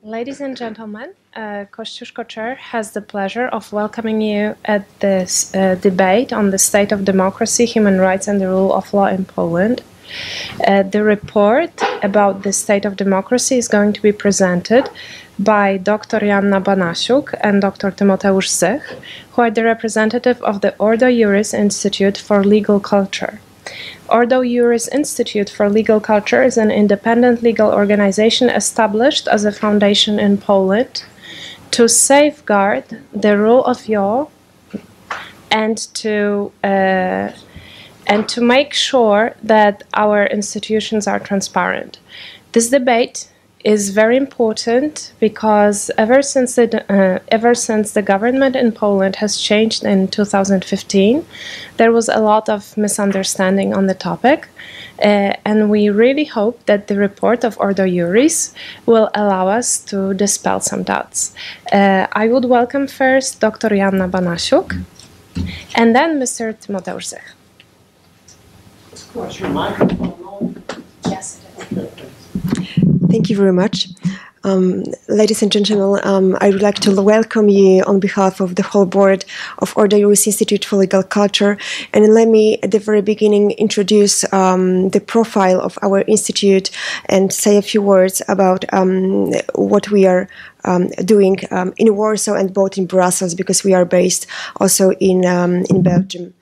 Ladies and gentlemen, Kościuszko Chair has the pleasure of welcoming you at this debate on the state of democracy, human rights and the rule of law in Poland. The report about the state of democracy is going to be presented by Dr. Joanna Banasiuk and Dr. Tymoteusz Zych, who are the representative of the Ordo Iuris Institute for Legal Culture. Ordo Iuris Institute for Legal Culture is an independent legal organization established as a foundation in Poland to safeguard the rule of law and to make sure that our institutions are transparent. This debate is very important because ever since the government in Poland has changed in 2015, there was a lot of misunderstanding on the topic, and we really hope that the report of Ordo Iuris will allow us to dispel some doubts. I would welcome first Dr. Joanna Banasiuk, and then Mr. Tymoteusz Zych. Was your microphone on? Yes, it is. Thank you very much. Ladies and gentlemen, I would like to welcome you on behalf of the whole board of Ordo Iuris Institute for Legal Culture. And let me, at the very beginning, introduce the profile of our institute and say a few words about what we are doing in Warsaw and both in Brussels, because we are based also in Belgium.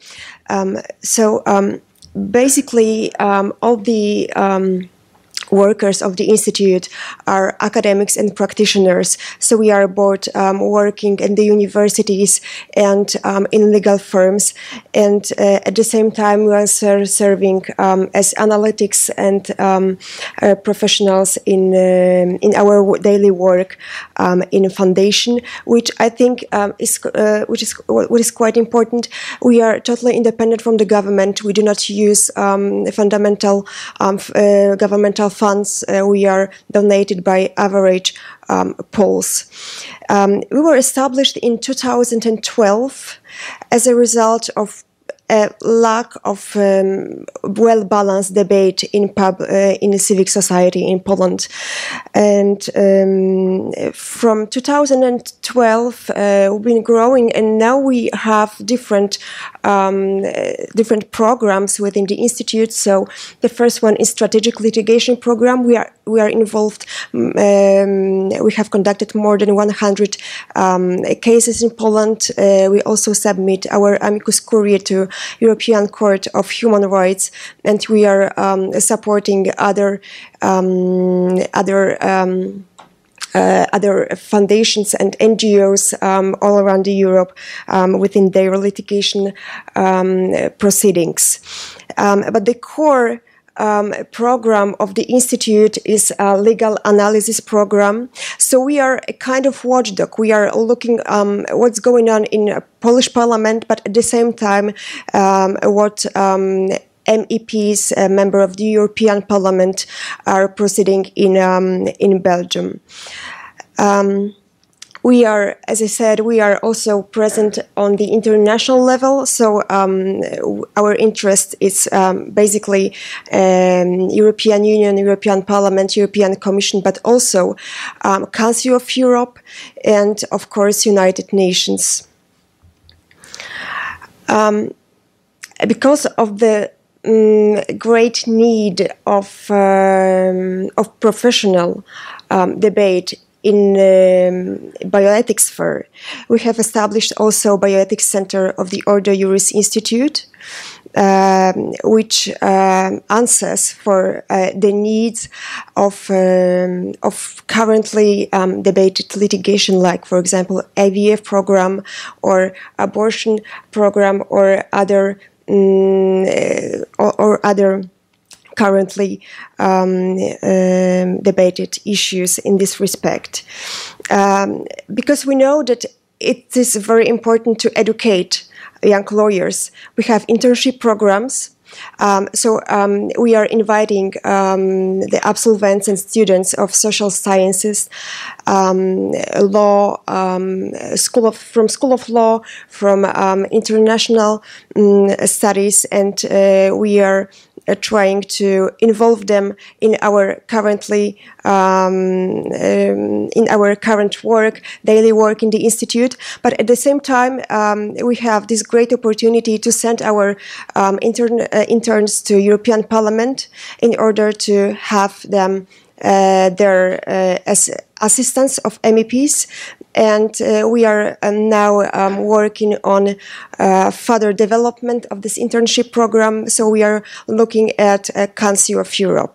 Basically, all the workers of the institute are academics and practitioners. So we are both working in the universities and in legal firms, and at the same time we are serving as analytics and professionals in our daily work in a foundation, which I think is quite important. We are totally independent from the government. We do not use fundamental governmental funds. We are donated by average polls. We were established in 2012 as a result of a lack of well-balanced debate in civic society in Poland. And from 2012, we've been growing, and now we have different programs within the institute. So the first one is strategic litigation program. We are involved. We have conducted more than 100 cases in Poland. We also submit our amicus curiae to European Court of Human Rights, and we are supporting other foundations and NGOs all around Europe within their litigation proceedings. But the core program of the institute is a legal analysis program. So we are a kind of watchdog. We are looking what's going on in Polish parliament, but at the same time what MEPs, member of the European Parliament, are proceeding in Belgium. We are, as I said, we are also present on the international level. So our interest is basically European Union, European Parliament, European Commission, but also Council of Europe and, of course, United Nations. Because of the great need of professional debate in bioethics sphere, we have established also Bioethics Center of the Ordo Iuris Institute, which answers for the needs of currently debated litigation, like, for example, IVF program or abortion program or other currently debated issues in this respect. Because we know that it is very important to educate young lawyers. We have internship programs. We are inviting the absolvents and students of social sciences, law, from School of Law, from international studies, and we are trying to involve them in our current work, daily work in the institute. But at the same time, we have this great opportunity to send our interns to European Parliament in order to have them as assistants of MEPs. And we are now working on further development of this internship program. So we are looking at Council of Europe.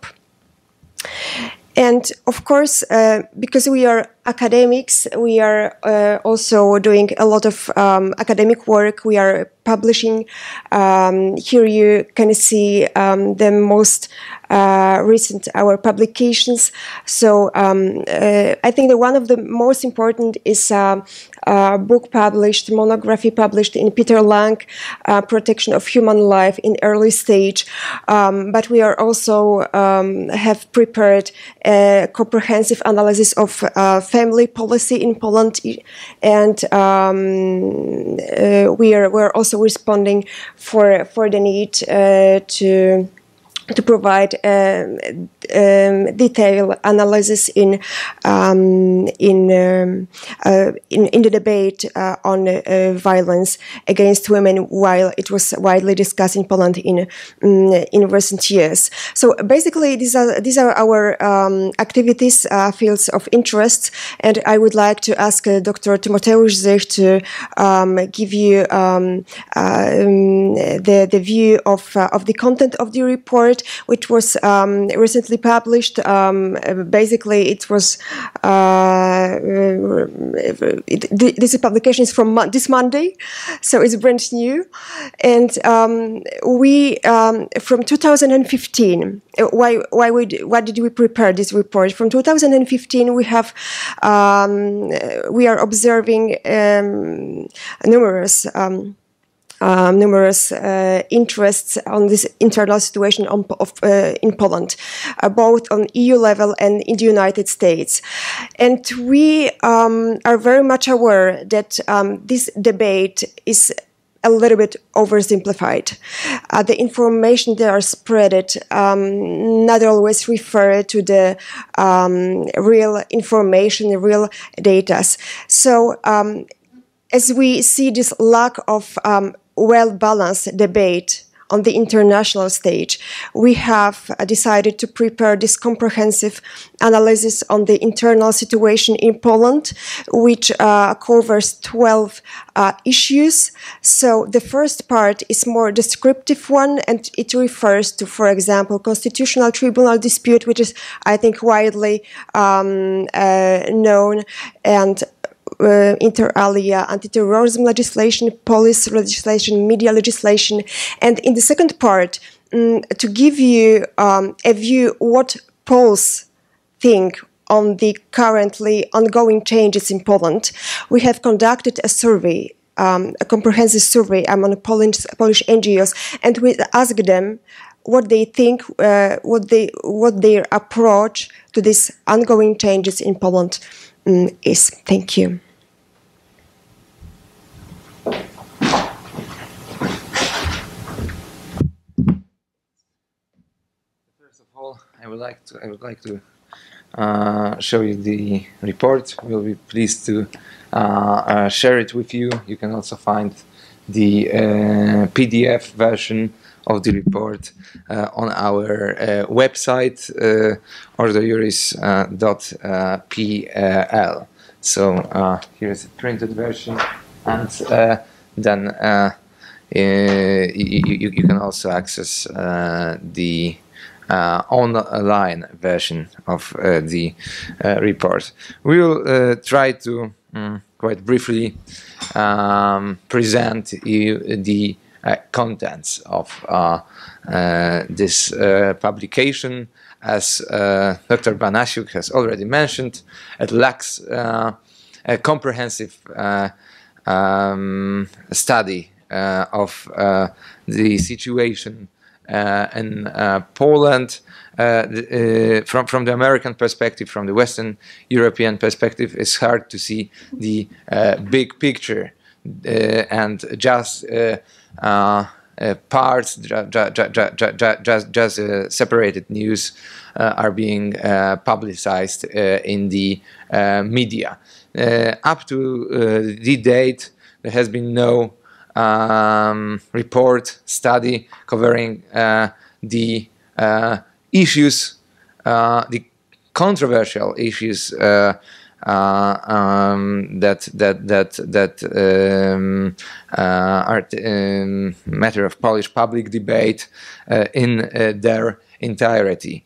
And of course, because we are academics, we are also doing a lot of academic work. We are publishing. Here you can see the most recent our publications. So I think that one of the most important is a book published, monography published in Peter Lang, Protection of Human Life in Early Stage. But we are also have prepared a comprehensive analysis of family policy in Poland, and we're also responding for the need to provide detailed analysis in the debate on violence against women, while it was widely discussed in Poland in recent years. So basically, these are our activities, fields of interest, and I would like to ask Dr. Tymoteusz Zich to give you the view of the content of the report, which was recently published. Basically, it was this publication is from this Monday, so it's brand new. And we from 2015. Why did we prepare this report? From 2015, we are observing numerous interests on this internal situation in Poland, both on EU level and in the United States. And we are very much aware that this debate is a little bit oversimplified. The information that are spread not always refer to the real information, the real data. So as we see this lack of well-balanced debate on the international stage, we have decided to prepare this comprehensive analysis on the internal situation in Poland, which covers 12 issues. So the first part is more descriptive one, and it refers to, for example, constitutional tribunal dispute, which is, I think, widely known, and inter alia, anti-terrorism legislation, police legislation, media legislation. And in the second part, to give you a view what Poles think on the currently ongoing changes in Poland, we have conducted a survey, a comprehensive survey among Polish NGOs, and we asked them what they think, what their approach to these ongoing changes in Poland is. Thank you. First of all, I would like to show you the report. We'll be pleased to share it with you. You can also find the PDF version of the report on our website, ordoiuris.pl. So here's a printed version, and then you can also access the online version of the report. We will try to quite briefly present you the contents of this publication. As Dr. Banasiuk has already mentioned, it lacks a comprehensive study of the situation in Poland from the American perspective, from the Western European perspective. It's hard to see the big picture and just parts, just separated news are being publicized in the media. Up to the date, there has been no report, study covering the issues, the controversial issues that are matter of Polish public debate in their entirety.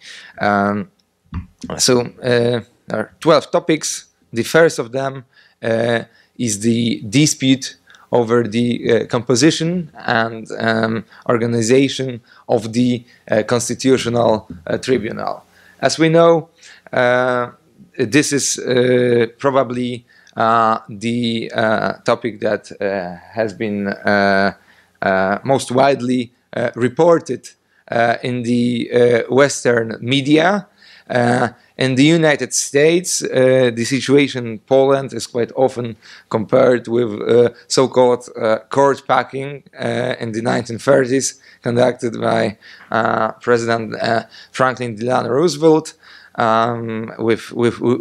So there are 12 topics. The first of them is the dispute over the composition and organization of the Constitutional Tribunal. As we know, this is probably the topic that has been most widely reported in the Western media. In the United States, the situation in Poland is quite often compared with so-called court packing in the 1930s, conducted by President Franklin Delano Roosevelt, with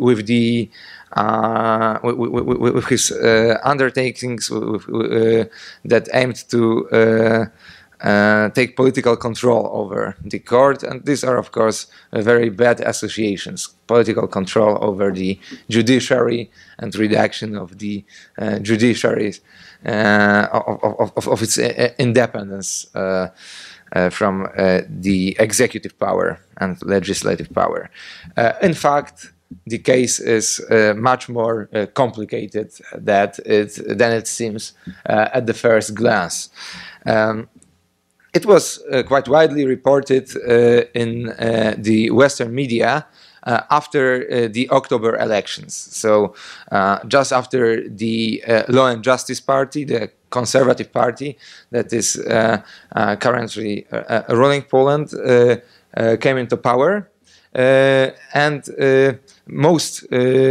his undertakings that aimed to take political control over the court, and these are of course very bad associations. Political control over the judiciary and reduction of the judiciary of its independence from the executive power and legislative power. In fact, the case is much more complicated than it seems at the first glance. It was quite widely reported in the Western media after the October elections. So just after the Law and Justice Party, the Conservative Party that is currently ruling Poland, came into power, and most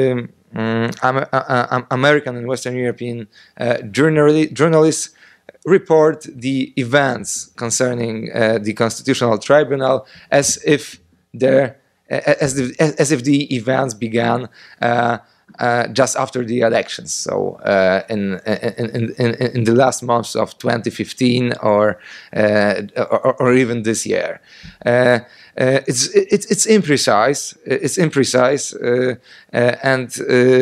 American and Western European journalists report the events concerning the Constitutional Tribunal as if the events began just after the elections. So in the last months of 2015 or even this year. It's imprecise. It's imprecise, and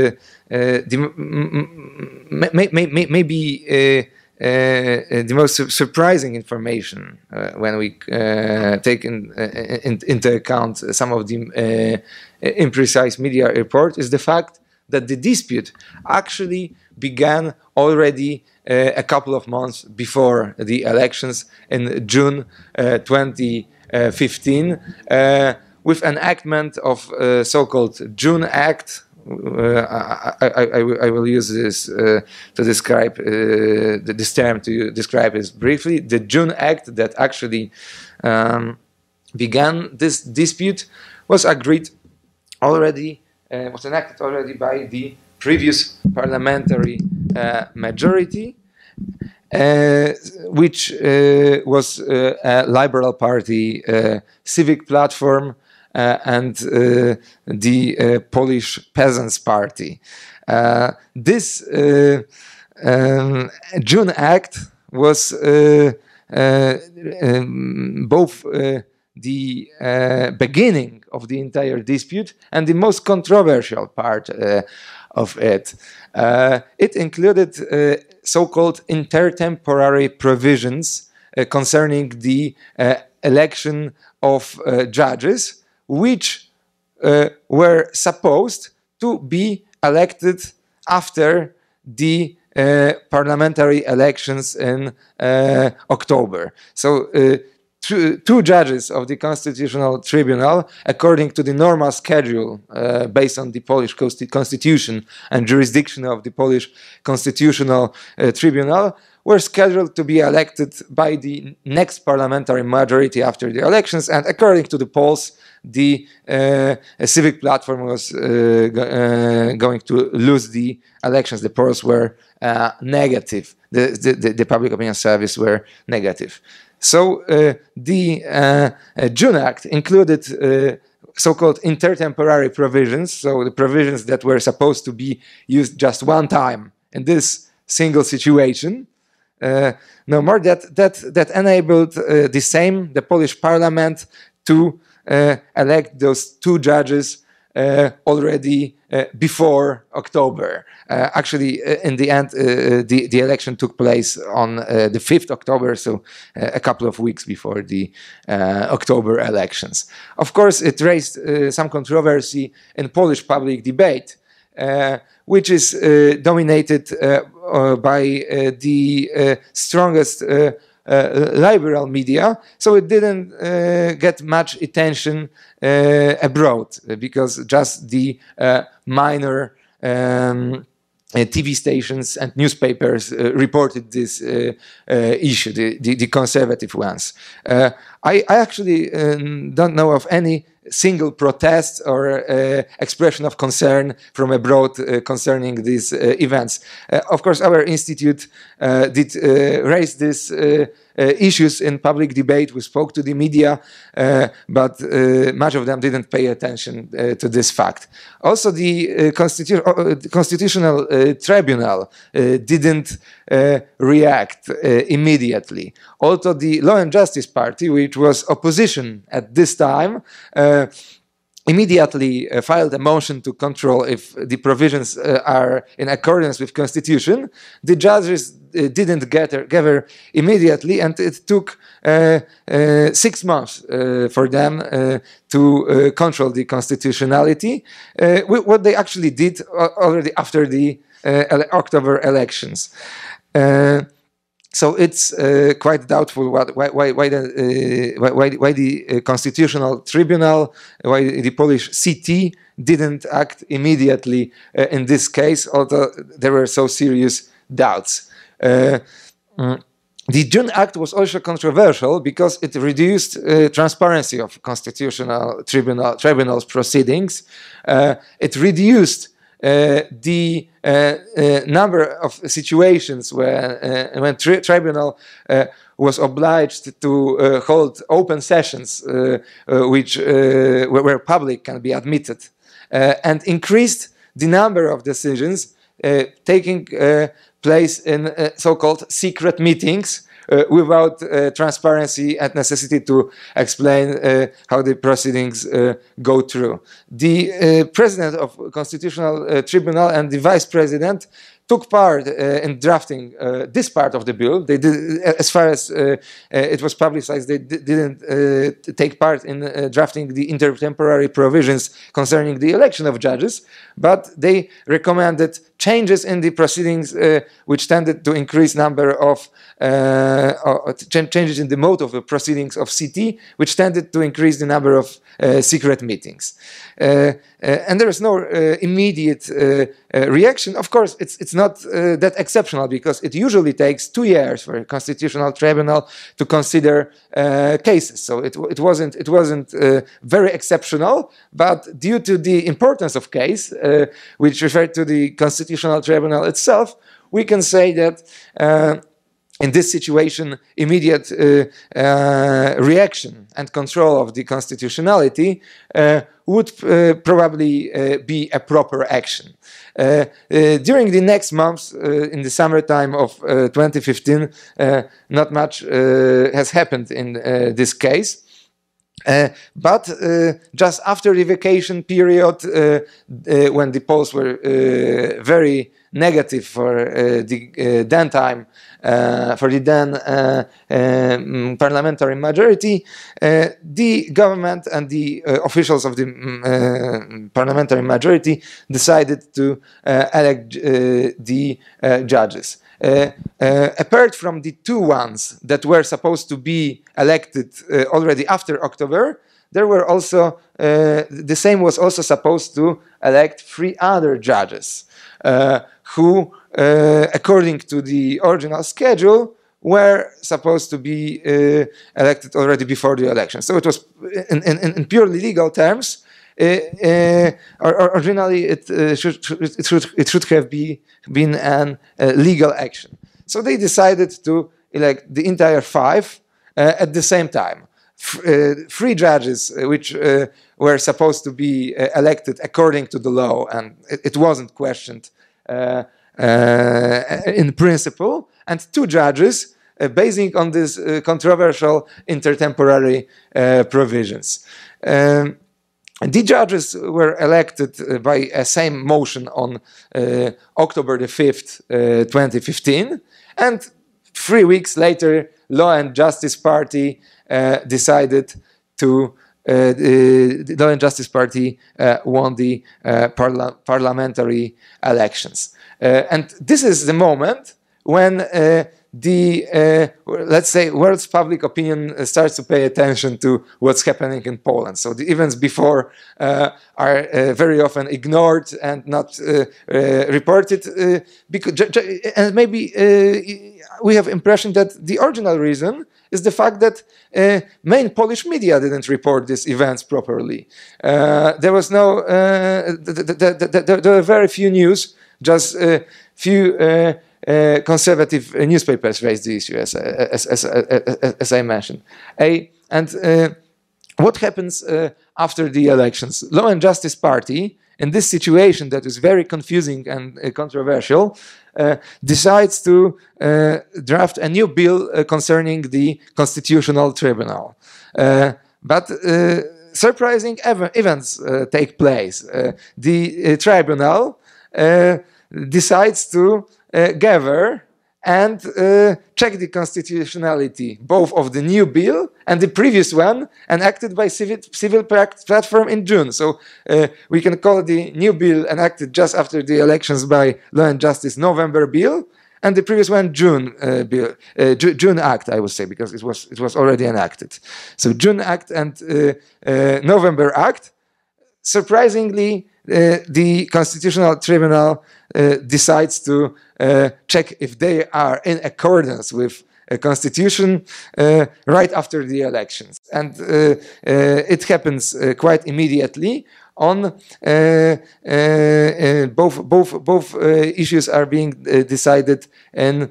maybe. The most surprising information when we take into account some of the imprecise media report is the fact that the dispute actually began already a couple of months before the elections in June 2015 with enactment of so-called June Act. I will use this to describe this term to describe it briefly. The June Act that actually began this dispute was agreed already, was enacted already by the previous parliamentary majority, which was a Liberal Party civic platform. And the Polish Peasants' Party. This June Act was both the beginning of the entire dispute and the most controversial part of it. It included so-called intertemporary provisions concerning the election of judges, which were supposed to be elected after the parliamentary elections in October. So two judges of the Constitutional Tribunal, according to the normal schedule based on the Polish Constitution and jurisdiction of the Polish Constitutional Tribunal, were scheduled to be elected by the next parliamentary majority after the elections, and according to the polls, the civic platform was going to lose the elections. The polls were negative. The public opinion service were negative. So the June Act included so-called intertemporary provisions, so the provisions that were supposed to be used just one time in this single situation. No more that enabled the Polish Parliament to elect those two judges already before October. Actually, in the end, the election took place on the 5th October, so a couple of weeks before the October elections. Of course, it raised some controversy in Polish public debate, which is dominated by the strongest liberal media, so it didn't get much attention abroad because just the minor TV stations and newspapers reported this issue, the conservative ones. I actually don't know of any single protest or expression of concern from abroad concerning these events. Of course, our institute did raise these issues in public debate. We spoke to the media, but much of them didn't pay attention to this fact. Also, the Constitutional Tribunal didn't react immediately. Although the Law and Justice Party, which was opposition at this time, immediately filed a motion to control if the provisions are in accordance with Constitution. The judges didn't gather immediately, and it took 6 months for them to control the constitutionality. What they actually did already after the October elections. So it's quite doubtful why the Constitutional Tribunal, why the Polish CT didn't act immediately in this case, although there were so serious doubts. The June Act was also controversial because it reduced transparency of Constitutional Tribunal's proceedings. It reduced the number of situations when tribunal was obliged to hold open sessions where public can be admitted, and increased the number of decisions taking place in so-called secret meetings without transparency and necessity to explain how the proceedings go through. The president of Constitutional Tribunal and the vice president took part in drafting this part of the bill. They did, as far as it was publicized, they didn't take part in drafting the intertemporary provisions concerning the election of judges, but they recommended changes in the proceedings which tended to increase number of changes in the mode of the proceedings of CT, which tended to increase the number of secret meetings. And there is no immediate reaction. Of course, it's not that exceptional because it usually takes 2 years for a constitutional tribunal to consider cases. So it wasn't very exceptional, but due to the importance of case, which referred to the constitutional tribunal itself, we can say that in this situation, immediate reaction and control of the constitutionality would probably be a proper action. During the next months, in the summertime of 2015, not much has happened in this case. But just after the vacation period, when the polls were very negative for the then time, for the then parliamentary majority, the government and the officials of the parliamentary majority decided to elect the judges. Apart from the 2 ones that were supposed to be elected already after October, there were also the same was also supposed to elect 3 other judges who, according to the original schedule, were supposed to be elected already before the election. So it was, in purely legal terms, originally it should have been an legal action. So they decided to elect the entire 5 at the same time. Three judges, which were supposed to be elected according to the law, and it wasn't questioned in principle, and two judges basing on these controversial intertemporary provisions. The judges were elected by a same motion on October the 5th, 2015, and 3 weeks later, Law and Justice Party decided to the Law and Justice Party won the parliamentary elections. And this is the moment when let's say, world's public opinion starts to pay attention to what's happening in Poland. So the events before are very often ignored and not reported, and maybe we have impression that the original reason is the fact that main Polish media didn't report these events properly. There was no, there were very few news, just a few conservative newspapers raised the issue, as I mentioned. What happens after the elections? Law and Justice Party, in this situation that is very confusing and controversial, decides to draft a new bill concerning the Constitutional Tribunal. But surprising events take place. The tribunal decides to gather and check the constitutionality both of the new bill and the previous one enacted by civil platform in June. So we can call the new bill enacted just after the elections by Law and Justice November bill, and the previous one June bill, June Act, I would say, because it was already enacted. So June Act and November Act. Surprisingly, the Constitutional Tribunal decides to check if they are in accordance with a constitution right after the elections. And it happens quite immediately. On both issues are being decided in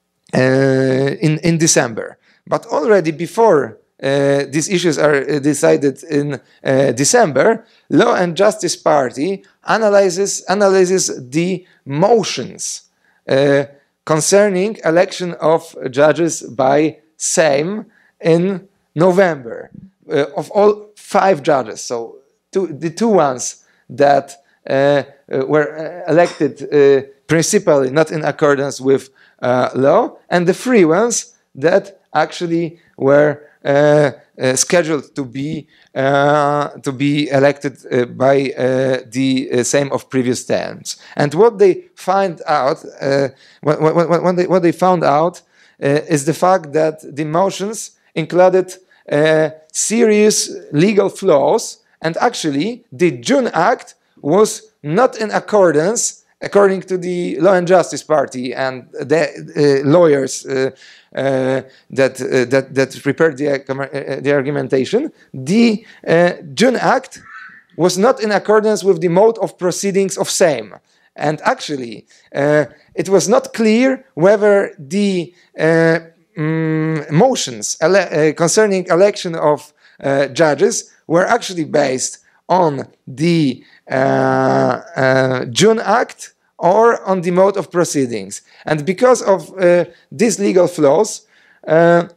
December. But already before these issues are decided in December, Law and Justice Party analyzes the motions concerning election of judges by Sejm in November of all 5 judges. So the two ones that were elected principally not in accordance with law, and the 3 ones that actually were scheduled to be elected by the Sejm of previous terms. And what they find out, what they found out, is the fact that the motions included serious legal flaws, and actually the June Act was not in accordance, according to the Law and Justice Party and the lawyers that prepared the argumentation. The June Act was not in accordance with the mode of proceedings of Sejm. And actually, it was not clear whether the motions concerning election of judges were actually based on the June Act or on the mode of proceedings. And because of these legal flaws, the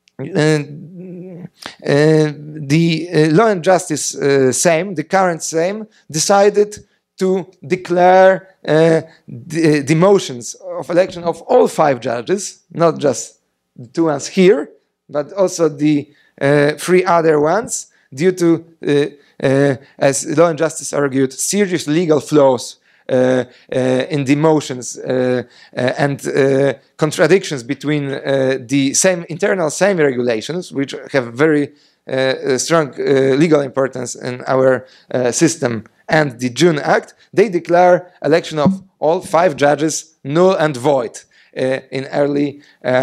Law and Justice Sejm, the current Sejm, decided to declare the motions of election of all 5 judges, not just the 2 ones here, but also the 3 other ones, due to, as Law and Justice argued, serious legal flaws in the motions and contradictions between the internal Sejm regulations, which have very strong legal importance in our system, and the June Act. They declare election of all 5 judges null and void in early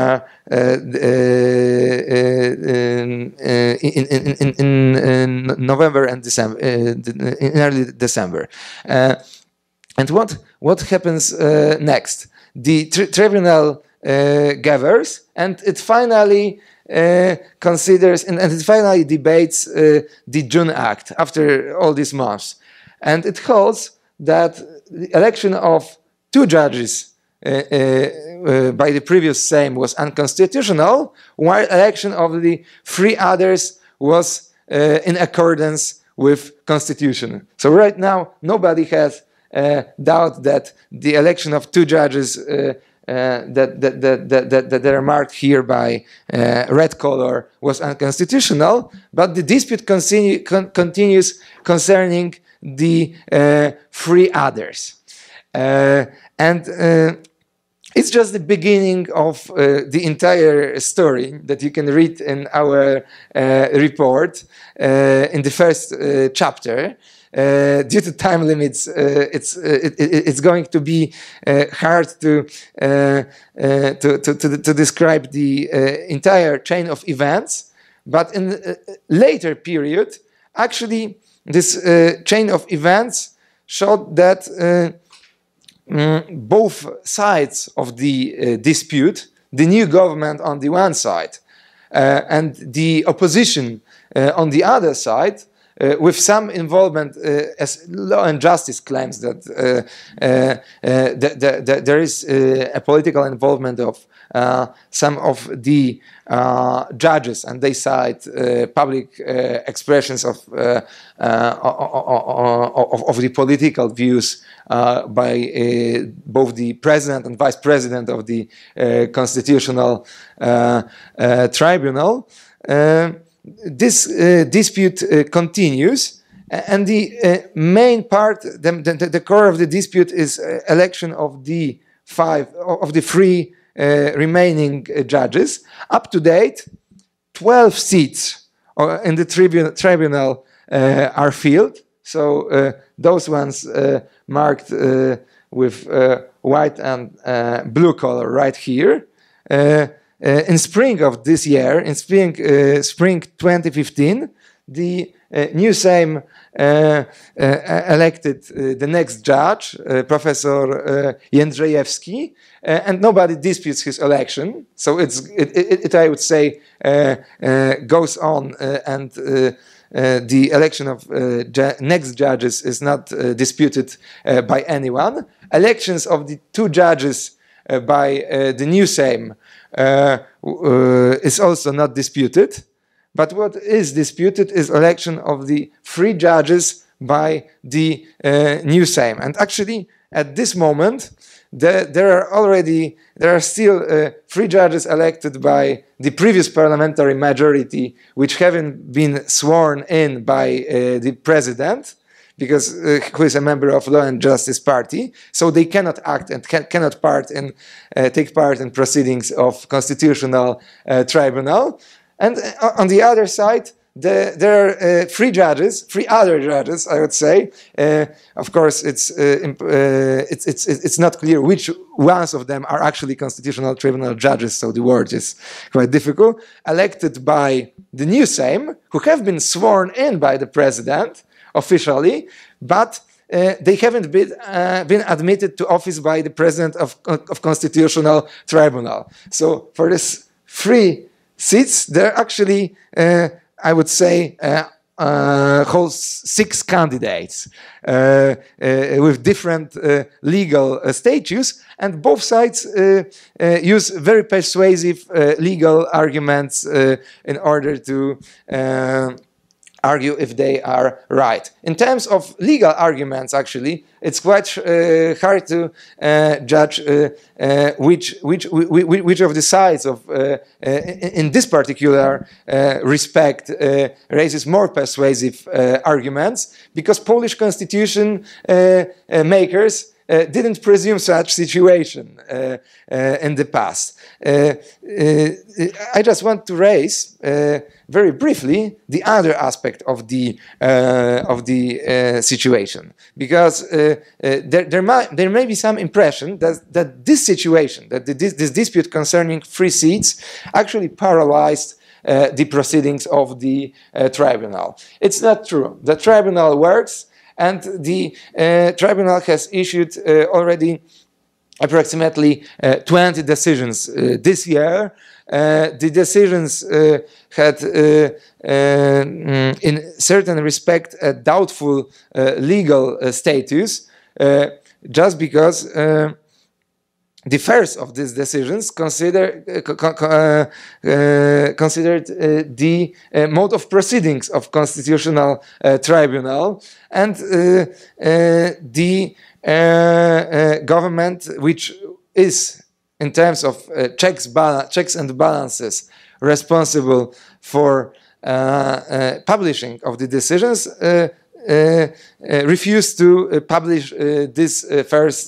in November and December, in early December. And what happens next? The tribunal gathers, and it finally considers and it finally debates the June Act after all these months. And it holds that the election of 2 judges by the previous Sejm was unconstitutional, while election of the 3 others was in accordance with Constitution. So right now, nobody has doubt that the election of 2 judges that are marked here by red color was unconstitutional, but the dispute continues concerning the 3 others. It's just the beginning of the entire story that you can read in our report in the first chapter. Due to time limits, it's going to be hard to describe the entire chain of events. But in a later period, actually, this chain of events showed that both sides of the dispute, the new government on the one side and the opposition on the other side, with some involvement, as Law and Justice claims that there is a political involvement of some of the judges, and they cite public expressions of the political views by both the president and vice president of the Constitutional Tribunal. This dispute continues, and the main part, the core of the dispute, is election of the 3 remaining judges. Up to date, 12 seats in the tribunal are filled. So those ones marked with white and blue color right here. In spring of this year, in spring 2015, the new Sejm elected the next judge, Professor Jędrzejewski, and nobody disputes his election. So it I would say, goes on, and the election of next judges is not disputed by anyone. Elections of the 2 judges by the new Sejm is also not disputed, but what is disputed is election of the 3 judges by the new Sejm. And actually, at this moment, there are still 3 judges elected by the previous parliamentary majority, which haven't been sworn in by the president, because who is a member of Law and Justice Party, so they cannot act and cannot take part in proceedings of Constitutional Tribunal. And on the other side, there are 3 other judges, I would say. Of course, it's not clear which ones of them are actually Constitutional Tribunal judges, so the word is quite difficult. Elected by the new Sejm, who have been sworn in by the president officially, but they haven't been admitted to office by the president of Constitutional Tribunal. So for these 3 seats, there actually, I would say, holds 6 candidates with different legal status, and both sides use very persuasive legal arguments in order to argue if they are right. In terms of legal arguments, actually, it's quite hard to judge which of the sides of in this particular respect raises more persuasive arguments, because Polish constitution makers didn't presume such situation in the past. I just want to raise very briefly the other aspect of the situation, because there may be some impression that this situation, that this dispute concerning 3 seats, actually paralyzed the proceedings of the tribunal. It's not true. The tribunal works, and the tribunal has issued already approximately 20 decisions this year. The decisions had, in certain respect, a doubtful legal status, just because the first of these decisions considered the mode of proceedings of constitutional tribunal, and the government, which is in terms of checks and balances responsible for publishing of the decisions, refused to publish this first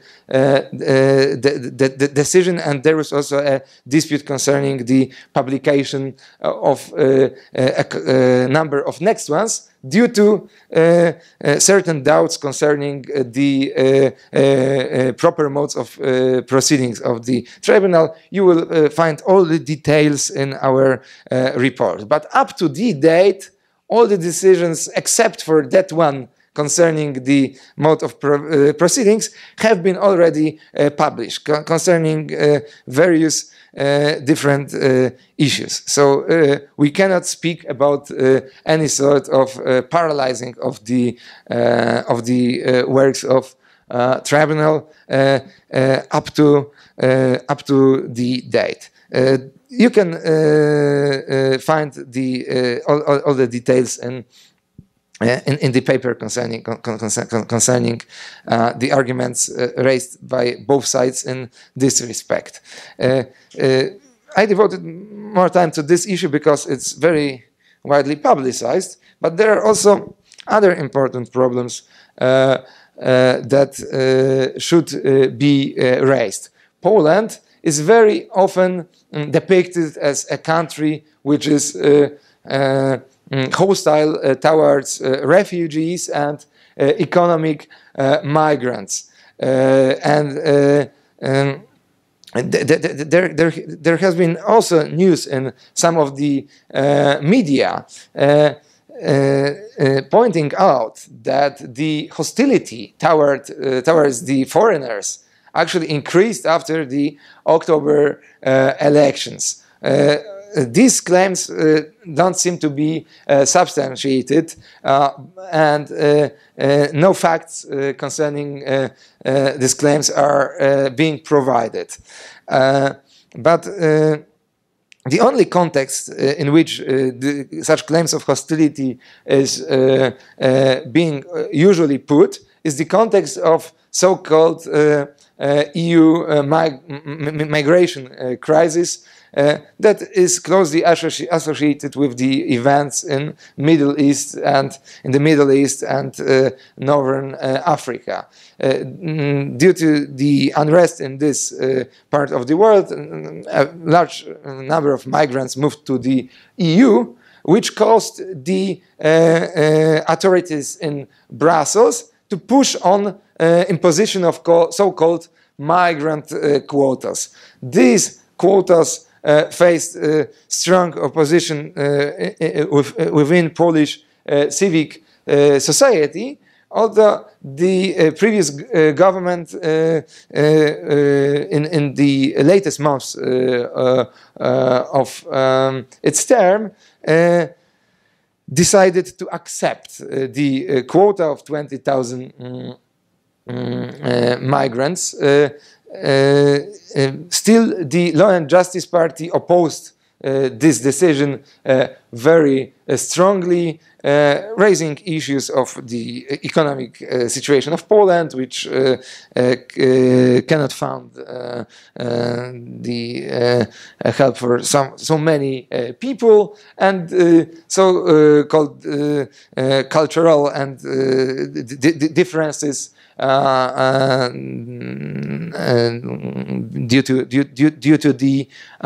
decision, and there was also a dispute concerning the publication of a number of next ones due to certain doubts concerning the proper modes of proceedings of the tribunal. You will find all the details in our report. But up to the date, all the decisions except for that one concerning the mode of proceedings have been already published concerning various different issues. So we cannot speak about any sort of paralyzing of the works of tribunal up to the date. You can find all the details in the paper concerning the arguments raised by both sides in this respect. I devoted more time to this issue because it's very widely publicized, but there are also other important problems that should be raised. Poland is very often depicted as a country which is hostile towards refugees and economic migrants. There has been also news in some of the media pointing out that the hostility towards the foreigners actually increased after the October elections. These claims don't seem to be substantiated, and no facts concerning these claims are being provided. But the only context in which such claims of hostility is being usually put is the context of so-called EU migration crisis that is closely associated with the events in Middle East and Northern Africa. Due to the unrest in this part of the world, a large number of migrants moved to the EU, which caused the authorities in Brussels to push on imposition of so-called migrant quotas. These quotas faced strong opposition within Polish civic society, although the previous government in the latest months of its term decided to accept the quota of 20,000 migrants. Still, the Law and Justice Party opposed this decision very strongly, raising issues of the economic situation of Poland, which cannot fund the help for so many people, and so-called cultural and differences due to the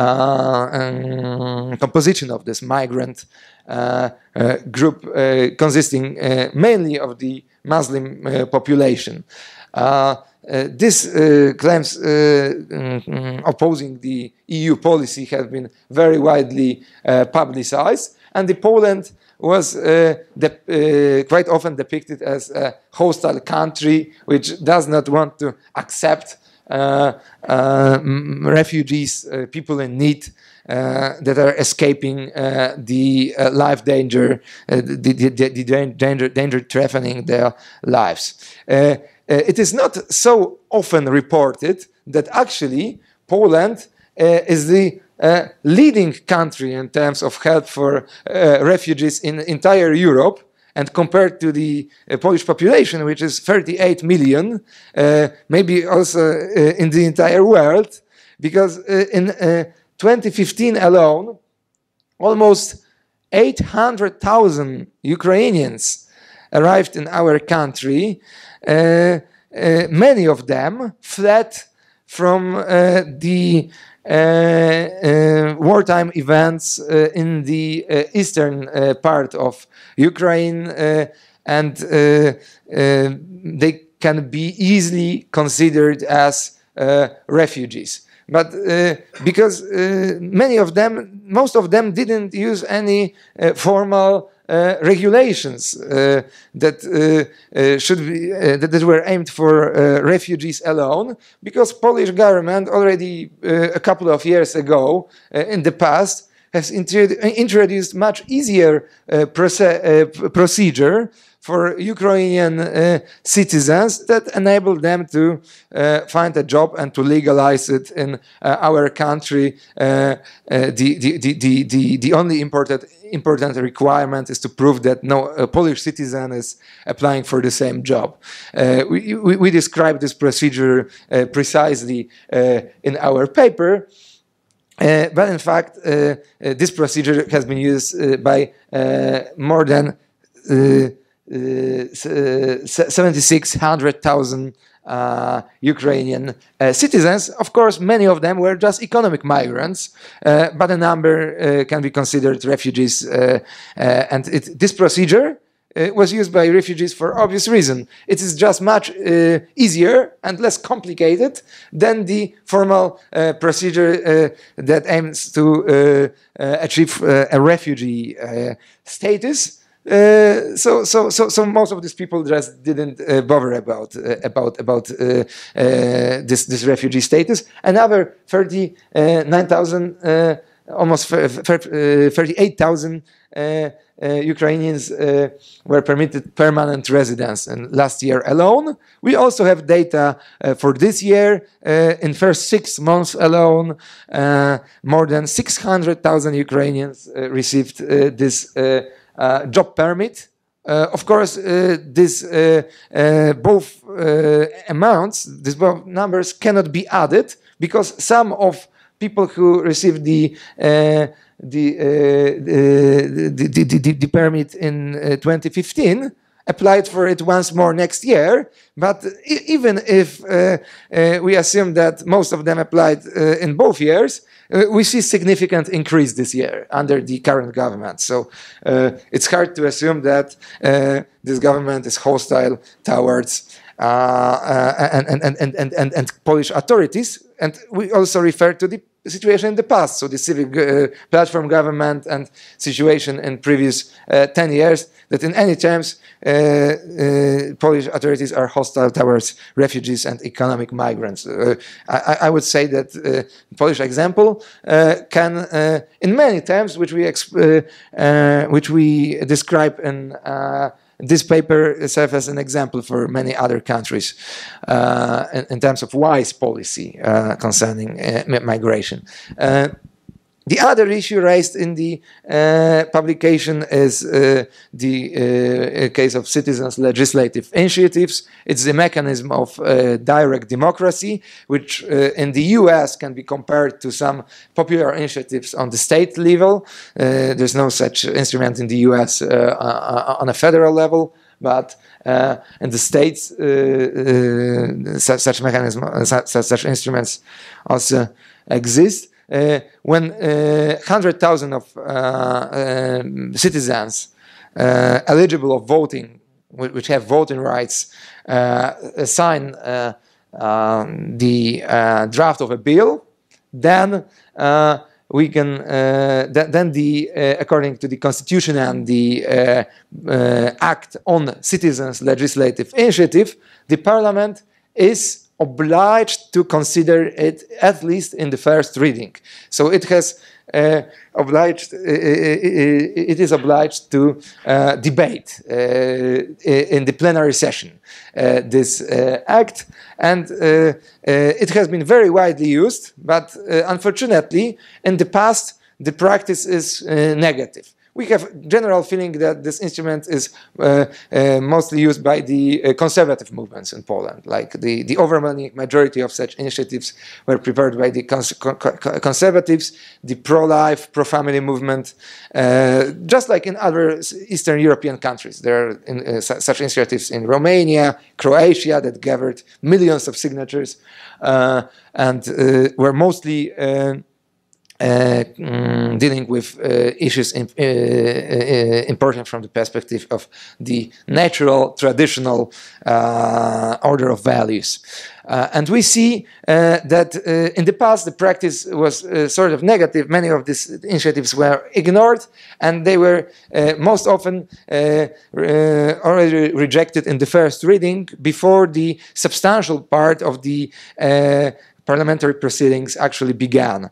composition of this migrant group consisting mainly of the Muslim population. These claims opposing the EU policy have been very widely publicized, and Poland was quite often depicted as a hostile country which does not want to accept refugees, people in need, that are escaping the life danger, the danger threatening their lives. It is not so often reported that actually Poland is the leading country in terms of help for refugees in entire Europe. And compared to the Polish population, which is 38 million, maybe also in the entire world, because in 2015 alone, almost 800,000 Ukrainians arrived in our country. Many of them fled from the wartime events in the eastern part of Ukraine, and they can be easily considered as refugees. But because many of them, most of them didn't use any formal regulations that should be that were aimed for refugees alone, because Polish government already a couple of years ago in the past has introduced much easier procedure for Ukrainian citizens that enable them to find a job and to legalize it in our country. The only important requirement is to prove that no Polish citizen is applying for the same job. We describe this procedure precisely in our paper. But in fact, this procedure has been used by more than 7,600,000 Ukrainian citizens. Of course, many of them were just economic migrants, but a number can be considered refugees. And this procedure was used by refugees for obvious reason. It is just much easier and less complicated than the formal procedure that aims to achieve a refugee status. So most of these people just didn't bother about this refugee status. Another 39,000, almost 38,000 Ukrainians were permitted permanent residence in last year alone. We also have data for this year. In first 6 months alone, more than 600,000 Ukrainians received this job permit. Of course, this both amounts, these both numbers cannot be added, because some of people who received the permit in 2015 applied for it once more next year. But even if we assume that most of them applied in both years, we see significant increase this year under the current government. So it's hard to assume that this government is hostile towards and Polish authorities. And we also refer to the situation in the past, so the civic platform government and situation in previous 10 years, that in any terms Polish authorities are hostile towards refugees and economic migrants. I would say that the Polish example can, in many terms, which we describe in this paper, serve as an example for many other countries in terms of wise policy concerning migration. The other issue raised in the publication is the case of citizens' legislative initiatives. It's the mechanism of direct democracy, which in the US can be compared to some popular initiatives on the state level. There's no such instrument in the US on a federal level, but in the states, such mechanisms, such instruments also exist. When 100,000 of citizens eligible of voting, which have voting rights, sign the draft of a bill, then we can then according to the Constitution and the Act on Citizens' Legislative Initiative, the Parliament is obliged to consider it at least in the first reading. So it has it is obliged to debate in the plenary session this act, and it has been very widely used, but unfortunately in the past the practice is negative. We have general feeling that this instrument is mostly used by the conservative movements in Poland. Like the overwhelming majority of such initiatives were prepared by the conservatives, the pro-life, pro-family movement. Just like in other Eastern European countries, there are such initiatives in Romania, Croatia, that gathered millions of signatures and were mostly dealing with issues important from the perspective of the natural, traditional order of values. And we see that in the past the practice was sort of negative. Many of these initiatives were ignored, and they were most often already rejected in the first reading before the substantial part of the parliamentary proceedings actually began.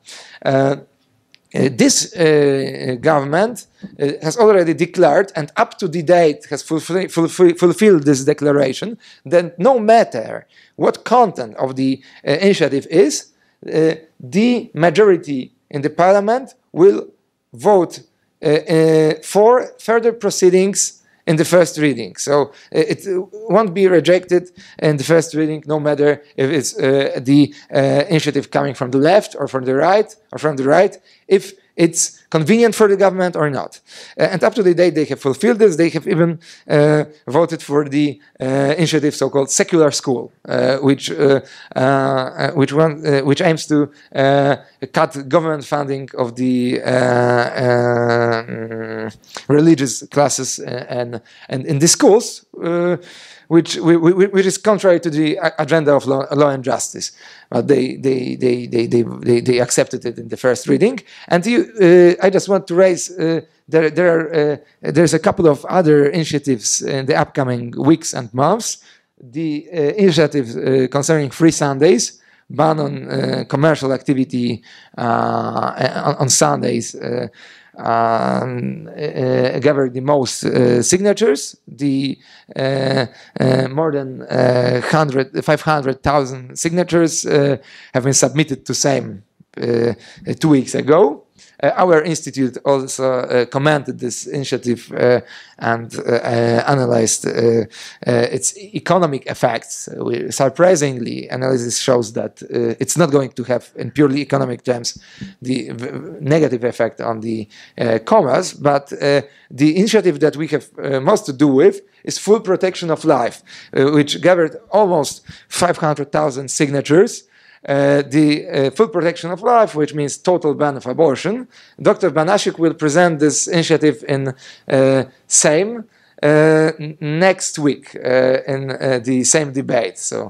This government has already declared, and up to the date has fulfilled this declaration, that no matter what content of the initiative is, the majority in the parliament will vote for further proceedings in the first reading. So it won't be rejected in the first reading, no matter if it's the initiative coming from the left or from the right, if it's convenient for the government or not. And up to the date they have fulfilled this. They have even voted for the initiative so-called secular school, which aims to cut government funding of the religious classes and in the schools, which is contrary to the agenda of law and justice. They accepted it in the first reading, and I just want to raise there's a couple of other initiatives in the upcoming weeks and months. The initiative concerning free Sundays, ban on commercial activity on Sundays, gathered the most signatures. The more than 500,000 signatures have been submitted to Sejm 2 weeks ago. Our institute also commented this initiative and analyzed its economic effects. Surprisingly, analysis shows that it's not going to have, in purely economic terms, the negative effect on the commerce, but the initiative that we have most to do with is full protection of life, which gathered almost 500,000 signatures. The full protection of life, which means total ban of abortion. Dr. Banasiuk will present this initiative in Sejm next week in the same debate. So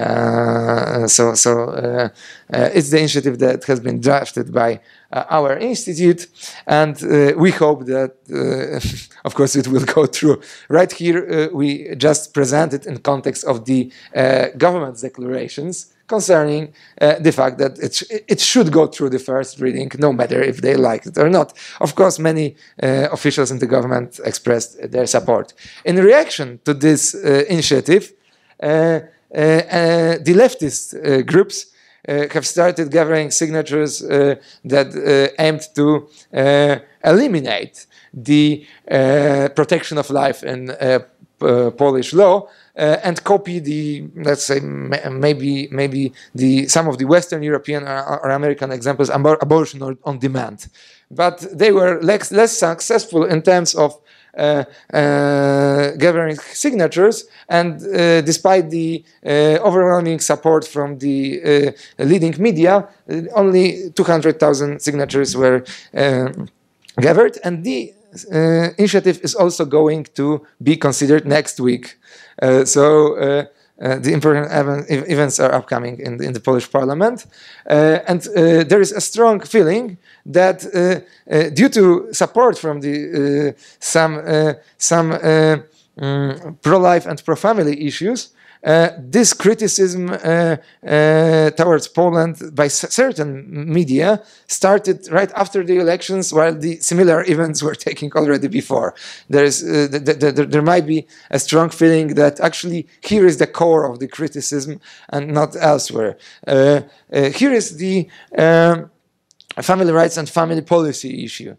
it's the initiative that has been drafted by our institute, and we hope that, of course, it will go through. Right here, we just present it in context of the government's declarations concerning the fact that it should go through the first reading, no matter if they like it or not. Of course, many officials in the government expressed their support. In reaction to this initiative, the leftist groups have started gathering signatures that aimed to eliminate the protection of life in Polish law, and copy the, let's say, maybe some of the Western European or American examples, abortion on demand. But they were less successful in terms of gathering signatures, and despite the overwhelming support from the leading media, only 200,000 signatures were gathered, and the initiative is also going to be considered next week. The important events are upcoming in the Polish parliament, and there is a strong feeling that due to support from the some pro-life and pro-family issues, this criticism towards Poland by certain media started right after the elections, while the similar events were taking already before. There might be a strong feeling that actually here is the core of the criticism and not elsewhere. Here is the family rights and family policy issue.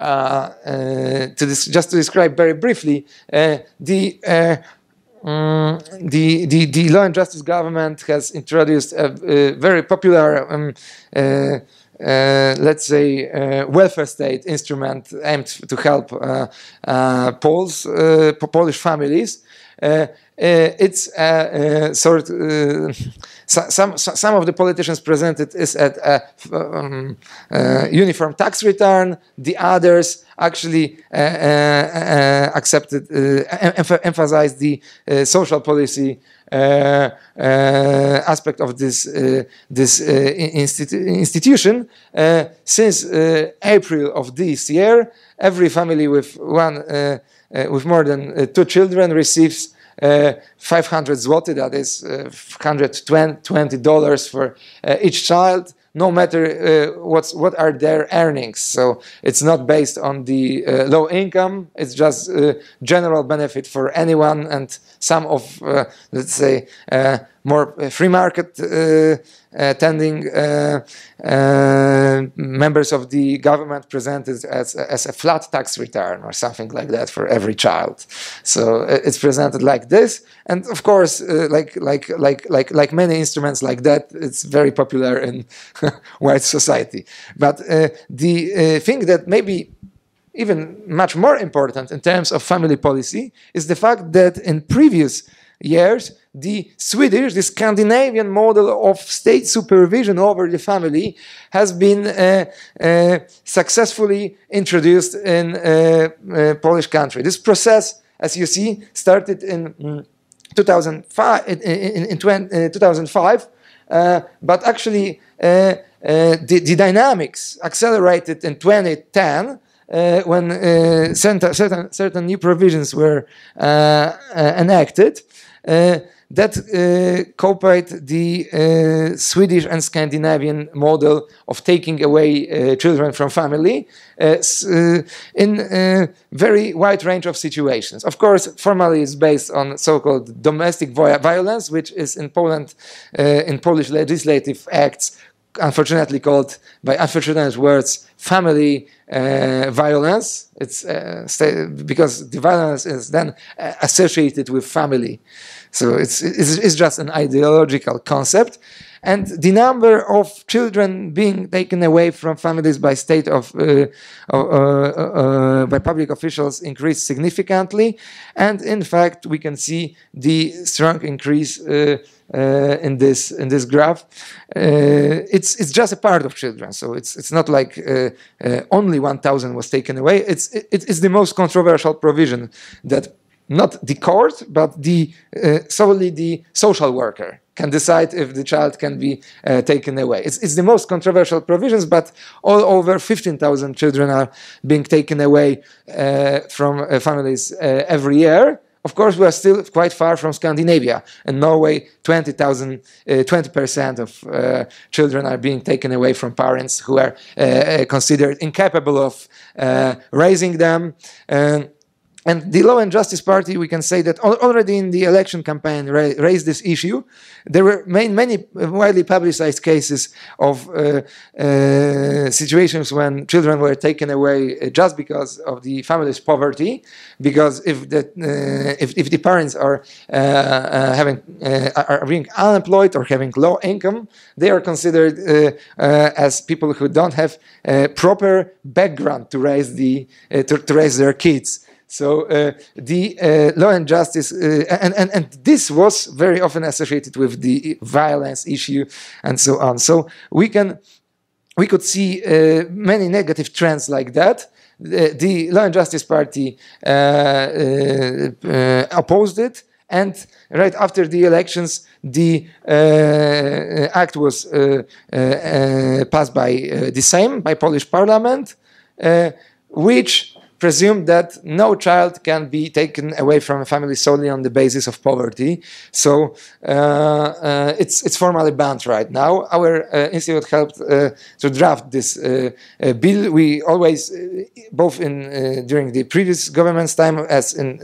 Just to describe very briefly, the Law and Justice government has introduced a very popular, let's say, welfare state instrument aimed to help Polish families. It's sort. Some of the politicians presented is at a uniform tax return. The others actually accepted, emphasized the social policy aspect of this institution. Since April of this year, every family with more than 2 children receives 500 zloty, that is $120 for each child, no matter what are their earnings. So it's not based on the low income, it's just general benefit for anyone, and some of, let's say, more free market tending members of the government presented as a flat tax return or something like that for every child. So it's presented like this, and of course, like many instruments like that, it's very popular in white society. But the thing that maybe even much more important in terms of family policy is the fact that in previous years, the Swedish, the Scandinavian model of state supervision over the family has been successfully introduced in Polish country. This process, as you see, started in 2005. In 2005, but actually the dynamics accelerated in 2010. When certain new provisions were enacted, that copied the Swedish and Scandinavian model of taking away children from family in a very wide range of situations. Of course, formally it's based on so-called domestic violence, which is in Poland, in Polish legislative acts, unfortunately called by unfortunate words family violence. It's because the violence is then associated with family. So it's just an ideological concept. And the number of children being taken away from families by by public officials increased significantly. And in fact, we can see the strong increase in this graph. It's just a part of children, so it's not like only 1,000 was taken away. It's the most controversial provision that not the court, but solely the social worker can decide if the child can be taken away. It's the most controversial provisions, but all over 15,000 children are being taken away from families every year. Of course, we are still quite far from Scandinavia. In Norway, 20% of children are being taken away from parents who are considered incapable of raising them. And the Law and Justice Party, we can say that already in the election campaign raised this issue. There were many widely publicized cases of situations when children were taken away just because of the family's poverty. Because if the parents are being unemployed or having low income, they are considered as people who don't have a proper background to raise their kids. So the Law and Justice, and this was very often associated with the violence issue and so on. So we could see many negative trends like that. The Law and Justice Party opposed it, and right after the elections, the act was passed by Polish Parliament, which presumed that no child can be taken away from a family solely on the basis of poverty. So it's formally banned right now. Our institute helped to draft this bill. We always, both in during the previous government's time as in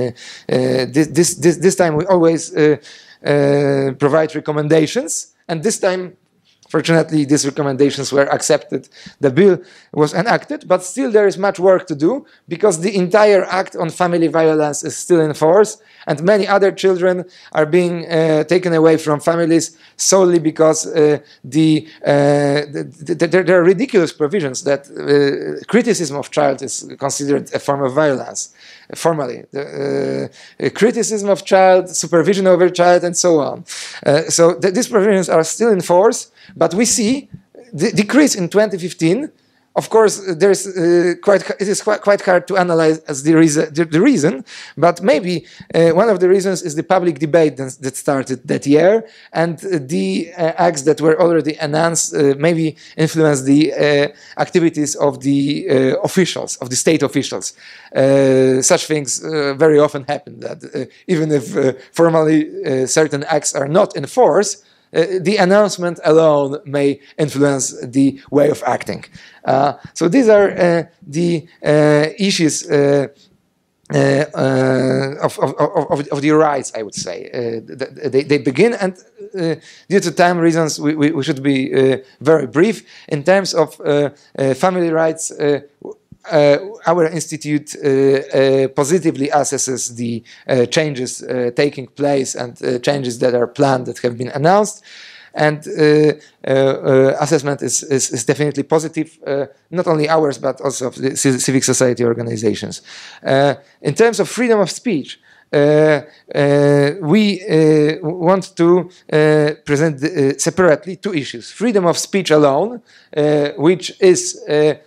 this time, we always provide recommendations, and this time, fortunately, these recommendations were accepted. The bill was enacted, but still there is much work to do because the entire act on family violence is still in force, and many other children are being taken away from families solely because there are ridiculous provisions that criticism of child is considered a form of violence. Formally, criticism of child, supervision over child, and so on. So these provisions are still in force, but we see the decrease in 2015. Of course, there is it is quite hard to analyze as the reason, but maybe one of the reasons is the public debate that started that year, and the acts that were already announced maybe influenced the activities of the officials, of the state officials. Such things very often happen, that even if formally certain acts are not in force, the announcement alone may influence the way of acting. So these are the issues of the rights, I would say. They begin, and due to time reasons, we should be very brief. In terms of family rights, our institute positively assesses the changes taking place and changes that are planned, that have been announced, and assessment is definitely positive, not only ours but also of the civic society organizations. In terms of freedom of speech, we want to present separately two issues: freedom of speech alone, which is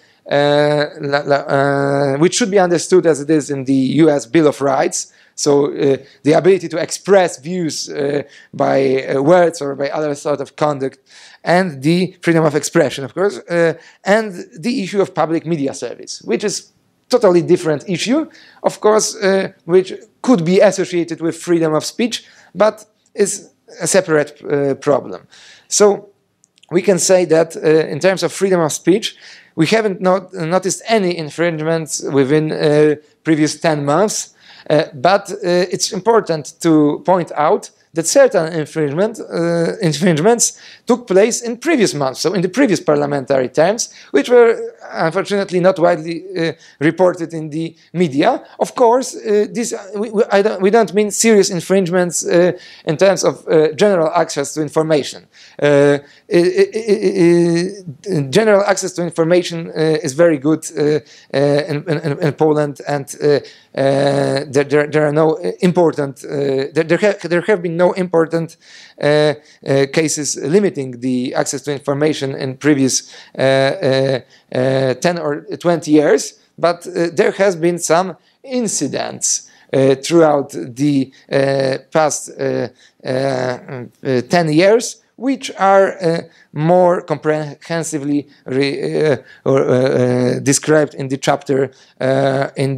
which should be understood as it is in the US Bill of Rights. So the ability to express views by words or by other sort of conduct, and the freedom of expression, of course, and the issue of public media service, which is totally different issue, of course, which could be associated with freedom of speech, but is a separate problem. So we can say that in terms of freedom of speech, we haven't noticed any infringements within previous 10 months, but it's important to point out that certain infringements took place in previous months, so in the previous parliamentary terms, which were unfortunately not widely reported in the media. Of course, we don't mean serious infringements in terms of general access to information. General access to information is very good in Poland, and there are no important. There have been no important cases limiting the access to information in previous 10 or 20 years, but there has been some incidents throughout the past 10 years, which are more comprehensively described in the chapter in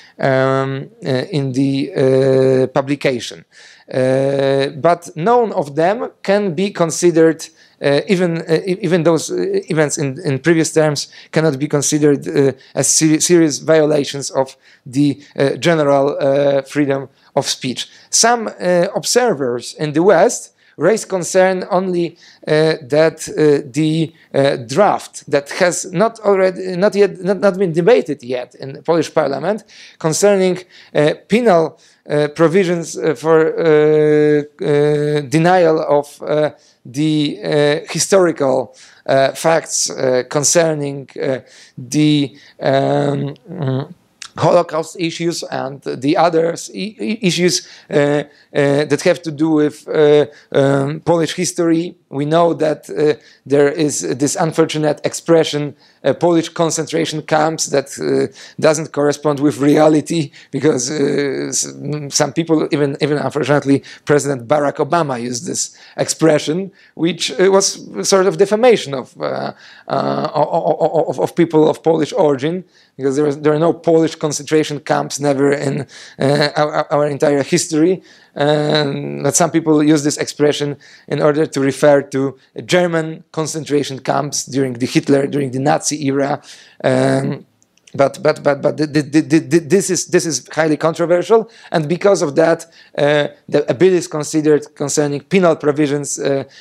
the publication. But none of them can be considered, even those events in previous terms cannot be considered as serious violations of the general freedom of speech. Some observers in the West raise concern only that the draft that has not been debated yet in the Polish Parliament concerning penal provisions for denial of the historical facts concerning the Holocaust issues and the other issues that have to do with Polish history. We know that there is this unfortunate expression Polish concentration camps that doesn't correspond with reality, because some people, even unfortunately, President Barack Obama used this expression, which was sort of defamation of people of Polish origin, because there are no Polish concentration camps, never in our entire history. That some people use this expression in order to refer to German concentration camps during the Nazi era. But this is highly controversial, and because of that, a bill is considered concerning penal provisions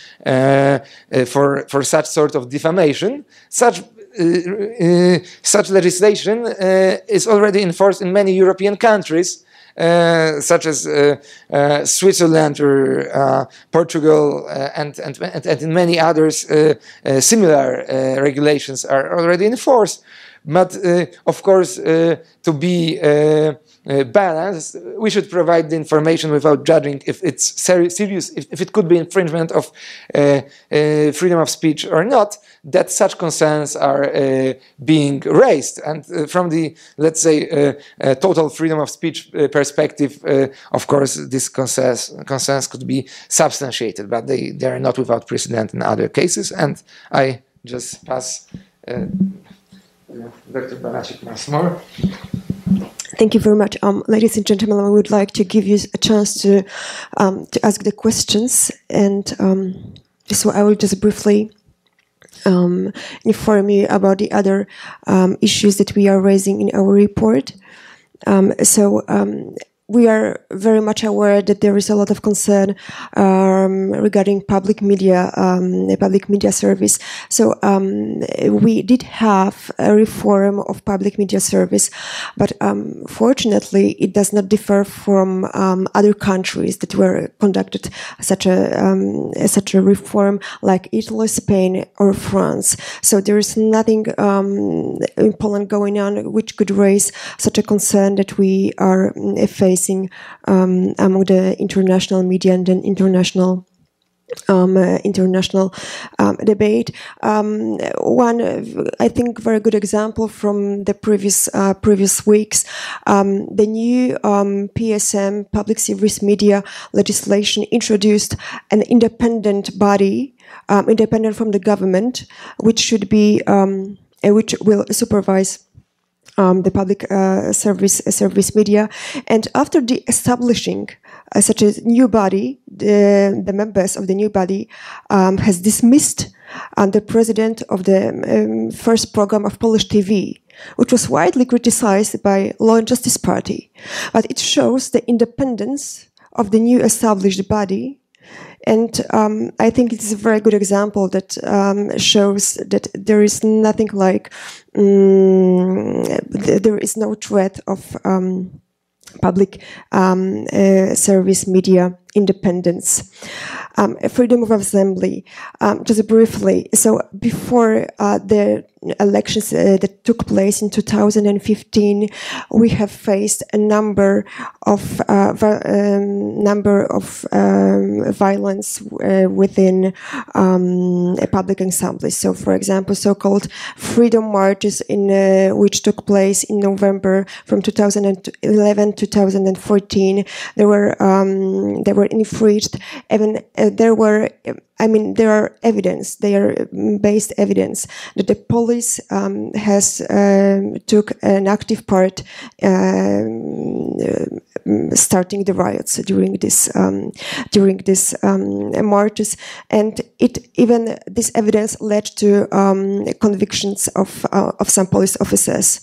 for such sort of defamation. Such legislation is already enforced in many European countries, such as Switzerland or Portugal, and in many others. Similar regulations are already enforced. But of course, to be balanced, we should provide the information without judging if it's serious, if it could be infringement of freedom of speech or not, that such concerns are being raised. And from the, let's say, total freedom of speech perspective, of course, these concerns could be substantiated, but they are not without precedent in other cases. And I just pass Dr. Banacik once more. Thank you very much. Ladies and gentlemen, I would like to give you a chance to ask the questions, and so I will just briefly inform you about the other issues that we are raising in our report. We are very much aware that there is a lot of concern regarding public media service. So we did have a reform of public media service, but fortunately it does not differ from other countries that were conducted such a reform, like Italy, Spain, or France. So there is nothing in Poland going on which could raise such a concern that we are facing among the international media and then international debate. One, I think, very good example from the previous weeks, the new PSM, Public Service Media legislation, introduced an independent body, independent from the government, which should be which will supervise the public service media. And after the establishing such a new body, the members of the new body has dismissed the president of the first program of Polish TV, which was widely criticized by Law and Justice Party. But it shows the independence of the new established body. And I think it is a very good example that shows that there is nothing like, there is no threat of public service media independence. Freedom of assembly, just briefly. So before the elections that took place in 2015, we have faced a number of violence within public assemblies. So, for example, so-called freedom marches, which took place in November from 2011 to 2014. They were infringed. Even there are evidence. They are based evidence that the police has took an active part starting the riots during this marches, and this evidence led to convictions of some police officers.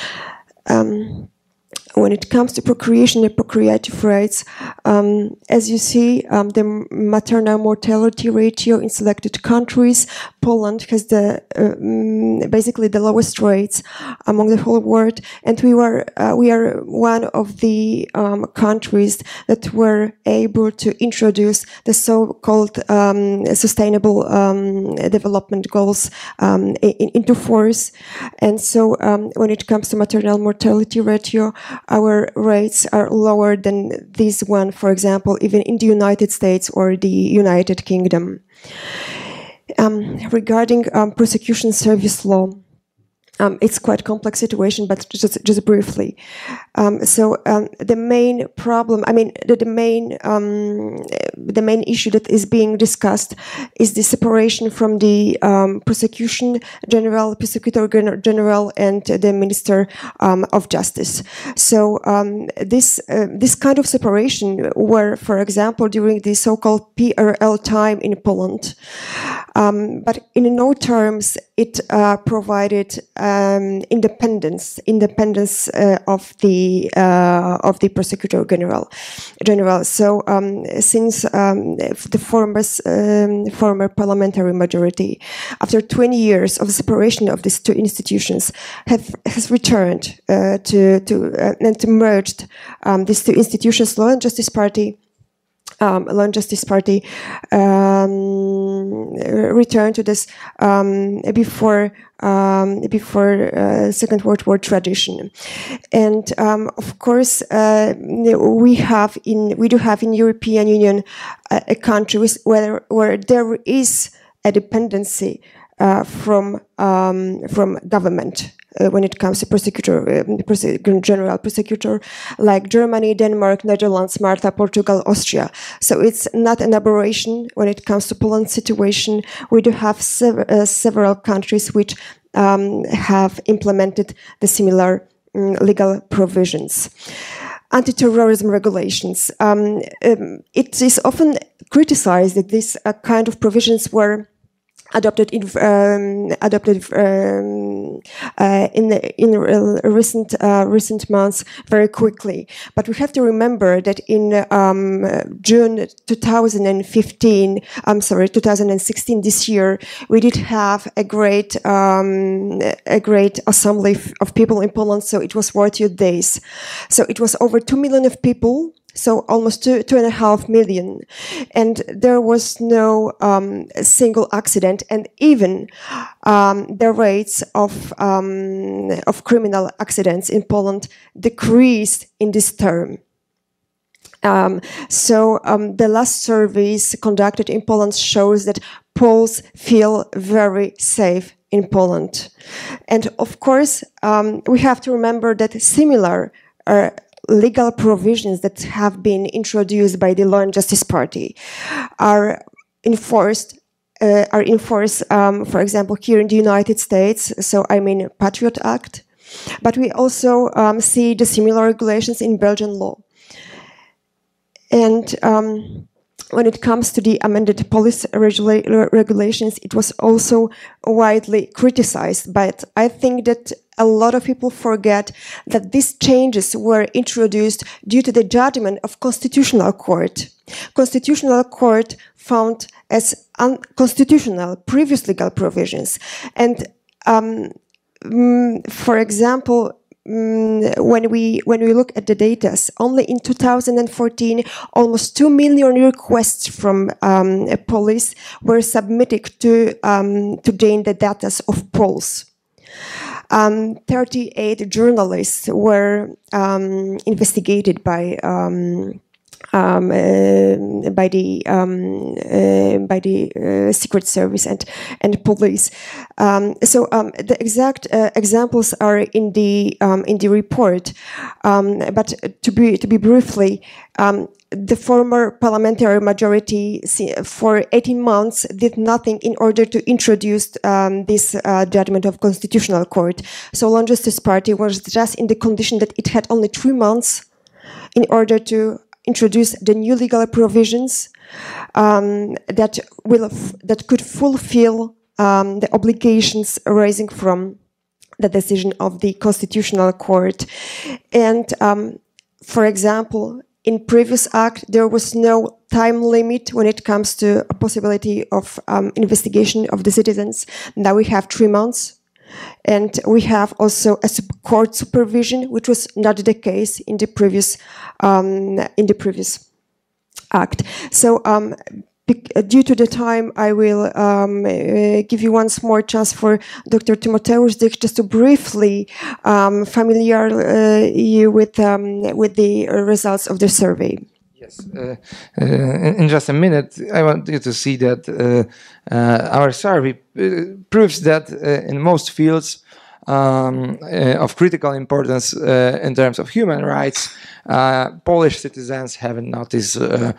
When it comes to procreation and procreative rights, as you see, the maternal mortality ratio in selected countries, Poland has basically the lowest rates among the whole world, and we are one of the countries that were able to introduce the so-called sustainable development goals into force. And so, when it comes to maternal mortality ratio, our rates are lower than this one, for example, even in the United States or the United Kingdom. Regarding prosecution service law, It's quite a complex situation, but just briefly. The main problem, I mean, the main issue that is being discussed is the separation from the prosecutor general, and the Minister of Justice. So this kind of separation were, for example, during the so-called PRL time in Poland, but in no terms it provided independence of the prosecutor general. So since the former parliamentary majority, after 20 years of separation of these two institutions, has returned to merged these two institutions, Law and Justice Party. Returned to this before Second World War tradition, and of course we do have in European Union a country where there is a dependency from government. When it comes to general prosecutor, like Germany, Denmark, Netherlands, Malta, Portugal, Austria. So it's not an aberration when it comes to Poland's situation. We do have several countries which have implemented the similar legal provisions. Anti-terrorism regulations. It is often criticized that these kind of provisions were adopted in recent months very quickly. But we have to remember that in June 2016, this year, we did have a great assembly of people in Poland. So it was 40 days. So it was over 2 million of people. So almost 2.5 million, and there was no single accident, and even the rates of criminal accidents in Poland decreased in this term. The last surveys conducted in Poland shows that Poles feel very safe in Poland, and of course we have to remember that similar legal provisions that have been introduced by the Law and Justice Party are enforced, for example, here in the United States. So I mean Patriot Act, but we also see the similar regulations in Belgian law. And when it comes to the amended police regulations, it was also widely criticized. But I think that a lot of people forget that these changes were introduced due to the judgment of Constitutional Court. Constitutional Court found as unconstitutional previous legal provisions. And for example, when we look at the data, only in 2014, almost 2 million requests from police were submitted to gain the data of polls. 38 journalists were investigated by the Secret Service and police. The exact examples are in the report. But to be briefly, the former parliamentary majority for 18 months did nothing in order to introduce this judgment of Constitutional Court. So Law and Justice Party was just in the condition that it had only 3 months in order to introduce the new legal provisions that could fulfill the obligations arising from the decision of the Constitutional Court. And for example, in previous act, there was no time limit when it comes to a possibility of investigation of the citizens. Now we have 3 months. And we have also a court supervision, which was not the case in the previous act. So, due to the time, I will give you once more chance for Dr. Tymoteusz Dych just to briefly familiarize you with the results of the survey. Yes, in just a minute, I want you to see that our survey proves that in most fields of critical importance in terms of human rights, Polish citizens haven't noticed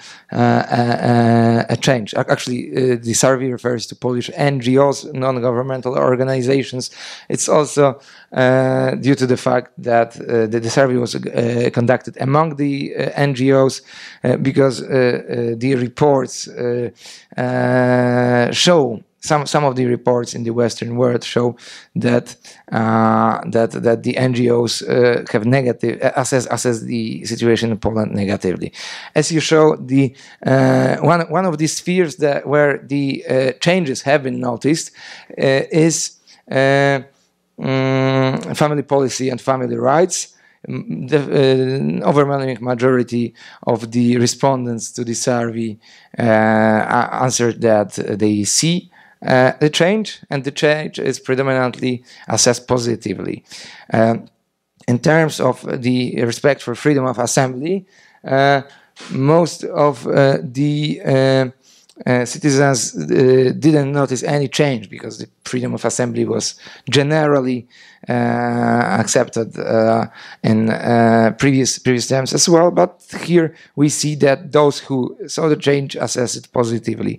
a change. Actually, the survey refers to Polish NGOs, non-governmental organizations. It's also due to the fact that the survey was conducted among the NGOs because the reports show. Some of the reports in the Western world show that that the NGOs have assess the situation in Poland negatively. As you show, the one of the spheres where the changes have been noticed is family policy and family rights. The overwhelming majority of the respondents to the survey answered that they see the change, and the change is predominantly assessed positively. In terms of the respect for freedom of assembly, most of the citizens didn't notice any change because the freedom of assembly was generally accepted in previous terms as well. But here we see that those who saw the change assess it positively.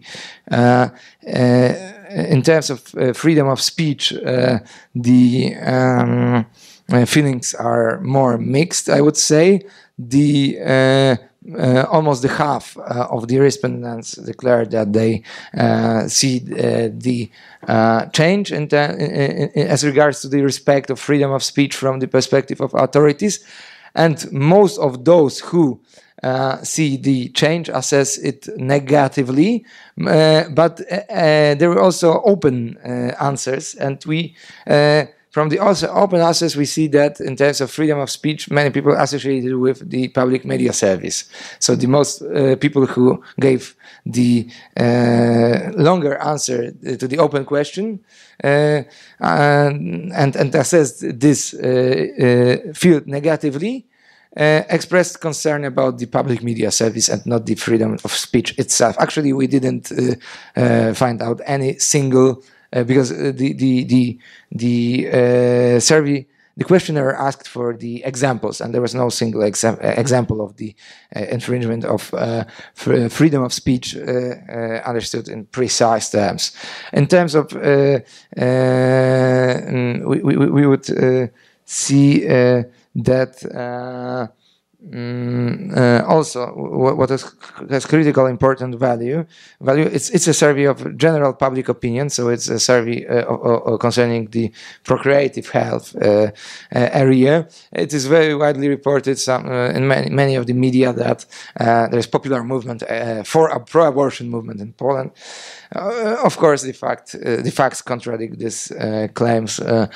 In terms of freedom of speech, the feelings are more mixed, I would say. Almost the half of the respondents declared that they see the change as regards to the respect of freedom of speech from the perspective of authorities, and most of those who see the change assess it negatively, but there were also open answers, and we from the also open answers, we see that in terms of freedom of speech, many people associated with the public media service. So the most people who gave the longer answer to the open question and assessed this field negatively expressed concern about the public media service and not the freedom of speech itself. Actually, we didn't find out any single because the survey, the questionnaire asked for the examples, and there was no single example of the infringement of freedom of speech understood in precise terms. In terms of, we would see that also what has critical important value. It's a survey of general public opinion, so it's a survey concerning the procreative health area. It is very widely reported in many of the media that there is popular movement for a pro-abortion movement in Poland. Of course, the facts contradict these claims.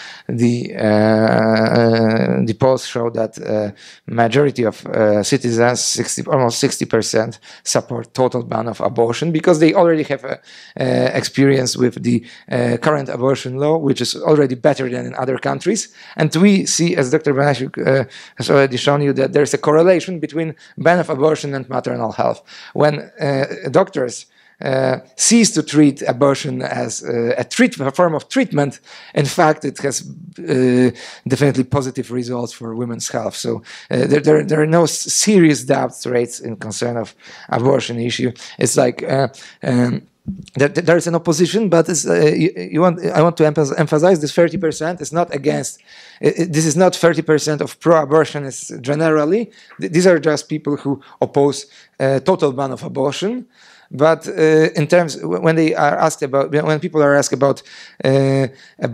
The polls show that majority of citizens, almost 60%, support total ban of abortion because they already have experience with the current abortion law, which is already better than in other countries. And we see, as Dr. Banasiuk has already shown you, that there's a correlation between ban of abortion and maternal health. When doctors cease to treat abortion as a form of treatment, in fact, it has definitely positive results for women's health. So there are no serious doubts rates in concern of abortion issue. It's like there is an opposition, but I want to emphasize this 30% is not against. This is not 30% of pro-abortionists generally. These are just people who oppose total ban of abortion. But in terms when people are asked about the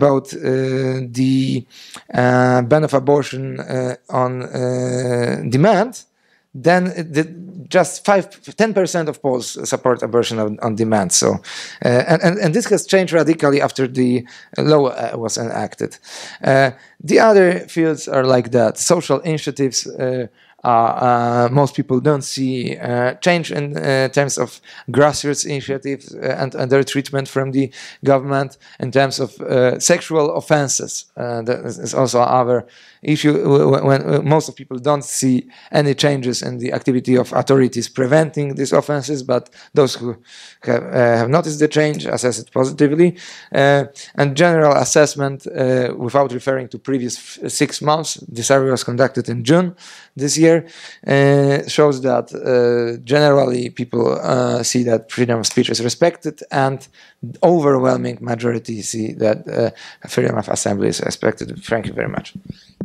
ban of abortion on demand, then just 10% of Poles support abortion on demand. So and this has changed radically after the law was enacted. The other fields are like that. Social initiatives most people don't see change in terms of grassroots initiatives and their treatment from the government. In terms of sexual offenses, that is also our issue, when most of people don't see any changes in the activity of authorities preventing these offenses, but those who have noticed the change assess it positively. And general assessment, without referring to previous 6 months, the survey was conducted in June this year, shows that generally people see that freedom of speech is respected, and overwhelming majority see that freedom of assembly is respected. Thank you very much.